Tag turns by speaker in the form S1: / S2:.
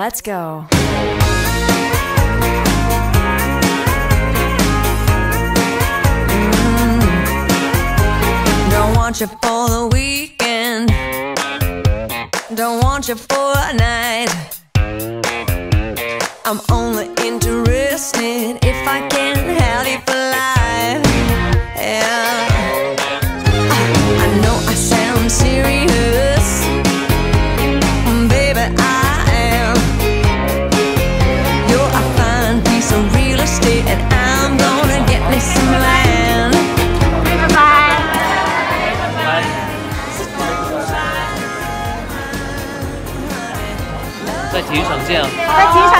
S1: Let's go. Don't want you for the weekend. Don't want you for a night. I'm only interested if I can have you for life. Yeah. I know I sound serious, baby, I am. You're a fine piece of real estate, and I'm gonna get me some land. Bye-bye. 在体育场见啊！
S2: 在体育